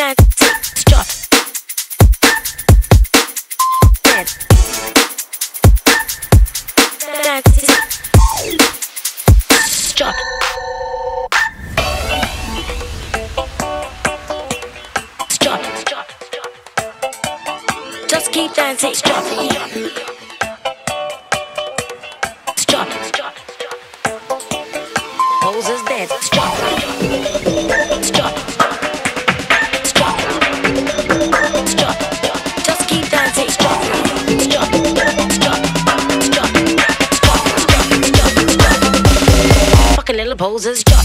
dance, strut, dance, dance, strut, strut, just keep dancing, strut, strut, poses dance, strut, strut, strut, strut, just keep dancing, strut, strut, strut, strut, strut, strut, fucking little poses, strut,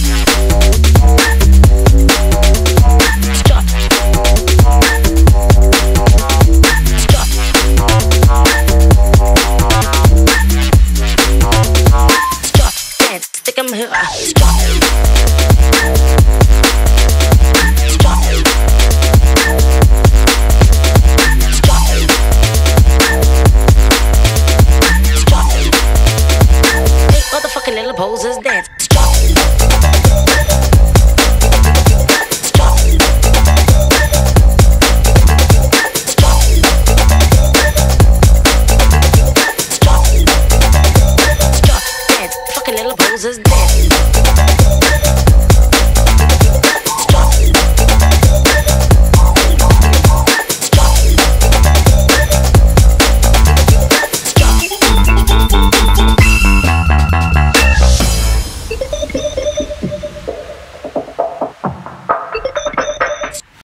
strut, strut, strut, dance, stick 'em here, strut, strut, strut, strut, hey, motherfucking little poses, dance.